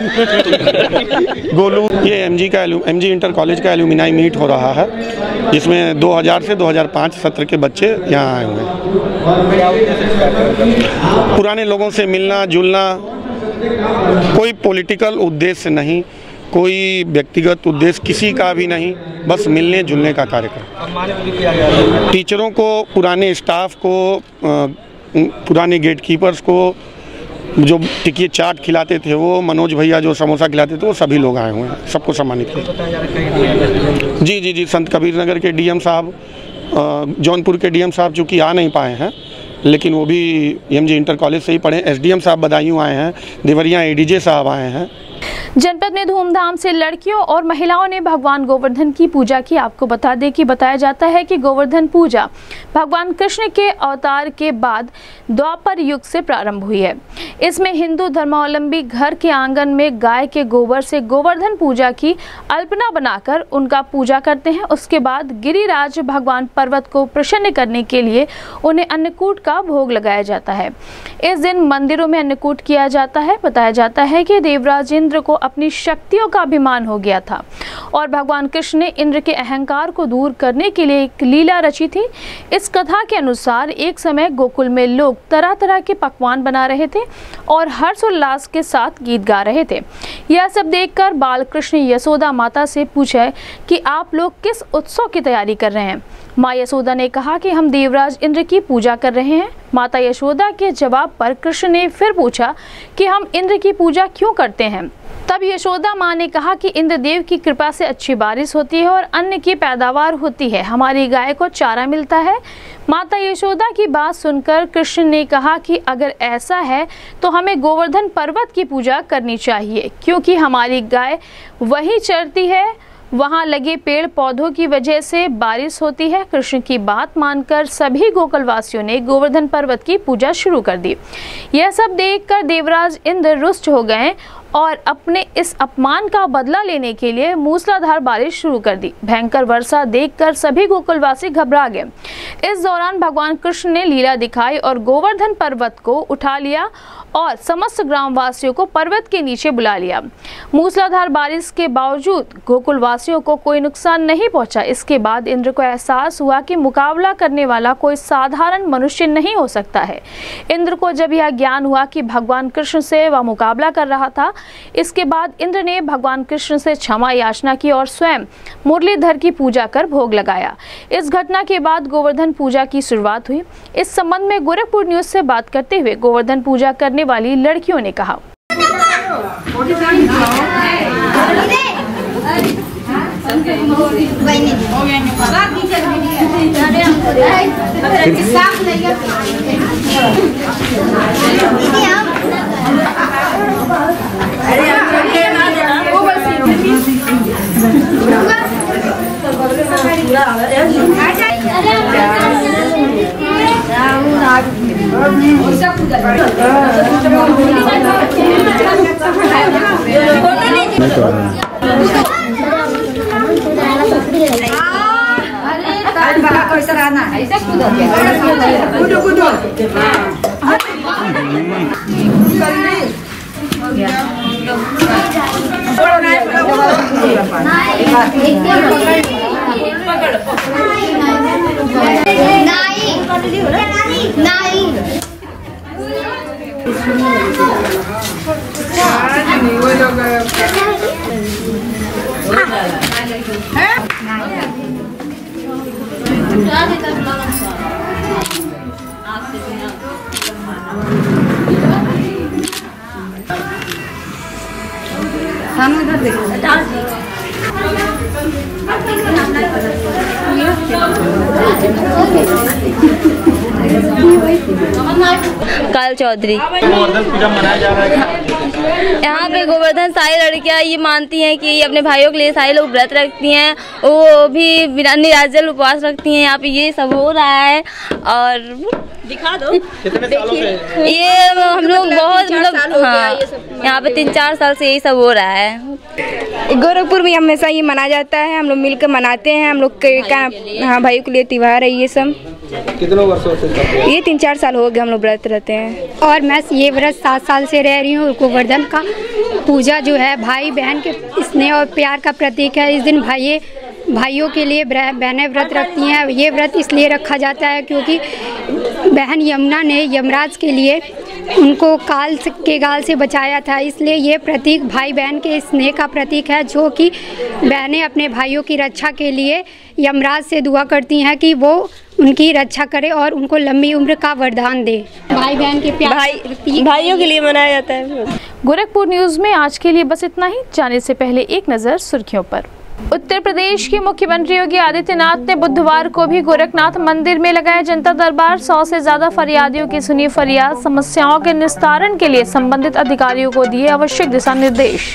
गोलू। ये MG इंटर कॉलेज का एलुमिनाई मीट हो रहा है, जिसमें 2000 से 2005 सत्र के बच्चे यहाँ आए हुए हैं। पुराने लोगों से मिलना जुलना, कोई पॉलिटिकल उद्देश्य नहीं, कोई व्यक्तिगत उद्देश्य किसी का भी नहीं, बस मिलने जुलने का कार्यक्रम। टीचरों को, पुराने स्टाफ को, पुराने गेटकीपर्स को, जो टिकिए चाट खिलाते थे वो, मनोज भैया जो समोसा खिलाते थे, वो सभी लोग आए हुए हैं, सबको सम्मानित किया। जी, संत कबीर नगर के DM साहब, जौनपुर के DM साहब चूँकि आ नहीं पाए हैं, लेकिन वो भी MG इंटर कॉलेज से ही पढ़े। SDM साहब बदायूं आए हैं, देवरिया ADJ साहब आए हैं। जनपद में धूमधाम से लड़कियों और महिलाओं ने भगवान गोवर्धन की पूजा की। आपको बता दें कि बताया जाता है कि गोवर्धन पूजा भगवान कृष्ण के अवतार के बाद द्वापर युग से प्रारंभ हुई है। इसमें हिंदू धर्मावलंबी घर के आंगन में गाय के गोबर से गोवर्धन पूजा की अल्पना बनाकर उनका पूजा करते हैं। उसके बाद गिरिराज भगवान पर्वत को प्रसन्न करने के लिए उन्हें अन्नकूट का भोग लगाया जाता है। इस दिन मंदिरों में अन्नकूट किया जाता है। बताया जाता है कि देवराज इंद्र को अपनी शक्तियों का अभिमान हो गया था और भगवान कृष्ण ने इंद्र के अहंकार को दूर करने के लिए एक लीला रची थी। इस कथा के अनुसार एक समय गोकुल में लोग तरह तरह के पकवान बना रहे थे और हर्षोल्लास के साथ गीत गा रहे थे। यह सब देखकर बाल कृष्ण यशोदा माता से पूछा कि आप लोग किस उत्सव की तैयारी कर रहे हैं। माँ यशोदा ने कहा कि हम देवराज इंद्र की पूजा कर रहे हैं। माता यशोदा के जवाब पर कृष्ण ने फिर पूछा कि हम इंद्र की पूजा क्यों करते हैं। तब यशोदा माँ ने कहा कि इंद्रदेव की कृपा से अच्छी बारिश होती है और अन्न की पैदावार होती है, हमारी गाय को चारा मिलता है। माता यशोदा की बात सुनकर कृष्ण ने कहा कि अगर ऐसा है तो हमें गोवर्धन पर्वत की पूजा करनी चाहिए, क्योंकि हमारी गाय वही चरती है, वहां लगे पेड़ पौधों की वजह से बारिश होती है। कृष्ण की बात मानकर सभी गोकुलवासियों ने गोवर्धन पर्वत की पूजा शुरू कर दी। यह सब देखकर देवराज इंद्र रुष्ट हो गए और अपने इस अपमान का बदला लेने के लिए मूसलाधार बारिश शुरू कर दी। भयंकर वर्षा देखकर सभी गोकुलवासी घबरा गए। इस दौरान भगवान कृष्ण ने लीला दिखाई और गोवर्धन पर्वत को उठा लिया और समस्त ग्रामवासियों को पर्वत के नीचे बुला लिया। मूसलाधार बारिश के बावजूद गोकुलवासियों को कोई नुकसान नहीं पहुंचा। इसके बाद इंद्र को एहसास हुआ कि मुकाबला करने वाला कोई साधारण मनुष्य नहीं हो सकता है। इंद्र को जब यह ज्ञान हुआ कि भगवान कृष्ण से वह मुकाबला कर रहा था, इसके बाद इंद्र ने भगवान कृष्ण से क्षमा याचना की और स्वयं मुरलीधर की पूजा कर भोग लगाया। इस घटना के बाद गोवर्धन पूजा की शुरुआत हुई। इस संबंध में गोरखपुर न्यूज से बात करते हुए गोवर्धन पूजा करने वाली लड़कियों ने कहा, काल चौधरी। गोवर्धन पूजा मनाया जा रहा है। यहाँ पे गोवर्धन सारी लड़कियाँ ये मानती हैं कि अपने भाइयों के लिए सारे लोग व्रत रखती हैं, वो भी बिना निर्जल उपवास रखती हैं। यहाँ पे ये सब हो रहा है और दिखा दो कितने सालों से ये हम लोग बहुत मतलब हाँ यहाँ पे 3-4 साल से यही सब हो रहा है। गोरखपुर में हमेशा ये मनाया जाता है, हम लोग मिलकर मनाते हैं। हम लोग हाँ भाइयों के लिए त्योहार है ये सब। कितने वर्षों से? ये 3-4 साल हो गए हम लोग व्रत रहते हैं। और मैं ये व्रत 7 साल से रह रही हूँ। गोवर्धन का पूजा जो है भाई बहन के स्नेह और प्यार का प्रतीक है। इस दिन भाइयों के लिए बहनें व्रत रखती हैं। ये व्रत इसलिए रखा जाता है क्योंकि बहन यमुना ने यमराज के लिए उनको काल के गाल से बचाया था, इसलिए ये प्रतीक भाई बहन के स्नेह का प्रतीक है, जो कि बहनें अपने भाइयों की रक्षा के लिए यमराज से दुआ करती हैं कि वो उनकी रक्षा करे और उनको लंबी उम्र का वरदान दे। भाई बहन के प्यार भाइयों के लिए मनाया जाता है। गोरखपुर न्यूज में आज के लिए बस इतना ही। जाने से पहले एक नजर सुर्खियों पर। उत्तर प्रदेश के मुख्यमंत्री योगी आदित्यनाथ ने बुधवार को भी गोरखनाथ मंदिर में लगाया जनता दरबार। 100 से ज्यादा फरियादियों की सुनी फरियाद, समस्याओं के निस्तारण के लिए संबंधित अधिकारियों को दिए आवश्यक दिशा निर्देश।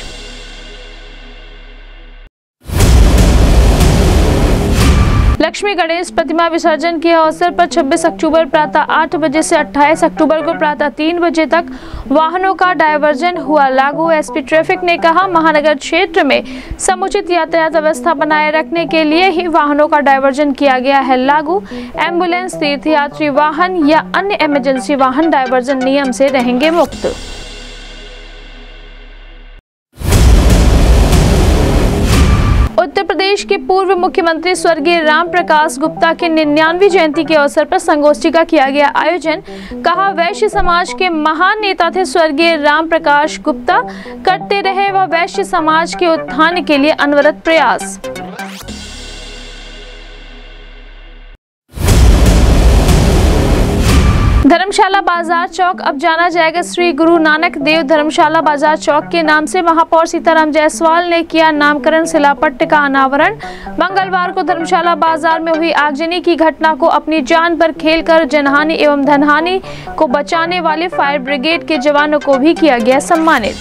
लक्ष्मी गणेश प्रतिमा विसर्जन के अवसर पर 26 अक्टूबर प्रातः 8 बजे से 28 अक्टूबर को प्रातः 3 बजे तक वाहनों का डायवर्जन हुआ लागू। एसपी ट्रैफिक ने कहा, महानगर क्षेत्र में समुचित यातायात व्यवस्था बनाए रखने के लिए ही वाहनों का डायवर्जन किया गया है लागू। एम्बुलेंस, तीर्थयात्री वाहन या अन्य इमरजेंसी वाहन डायवर्जन नियम से रहेंगे मुक्त। उत्तर प्रदेश के पूर्व मुख्यमंत्री स्वर्गीय राम प्रकाश गुप्ता के 99वीं जयंती के अवसर पर संगोष्ठी का किया गया आयोजन। कहा, वैश्य समाज के महान नेता थे स्वर्गीय राम प्रकाश गुप्ता, करते रहे वह वैश्य समाज के उत्थान के लिए अनवरत प्रयास। धर्मशाला बाजार चौक अब जाना जाएगा श्री गुरु नानक देव धर्मशाला बाजार चौक के नाम से। महापौर सीताराम जायसवाल ने किया नामकरण, शिलापट्ट का अनावरण। मंगलवार को धर्मशाला बाजार में हुई आगजनी की घटना को अपनी जान पर खेलकर जनहानि एवं धनहानि को बचाने वाले फायर ब्रिगेड के जवानों को भी किया गया सम्मानित।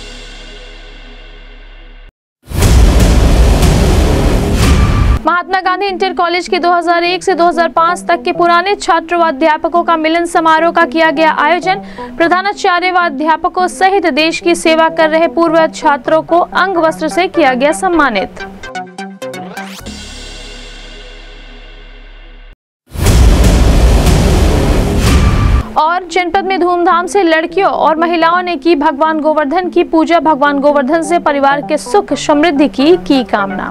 महात्मा गांधी इंटर कॉलेज के 2001 से 2005 तक के पुराने छात्र व अध्यापकों का मिलन समारोह का किया गया आयोजन। प्रधानाचार्य व अध्यापकों सहित देश की सेवा कर रहे पूर्व छात्रों को अंग वस्त्र से किया गया सम्मानित। और जनपद में धूमधाम से लड़कियों और महिलाओं ने की भगवान गोवर्धन की पूजा। भगवान गोवर्धन से परिवार के सुख समृद्धि की कामना।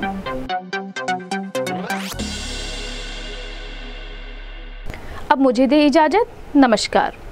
अब मुझे दे इजाजत, नमस्कार।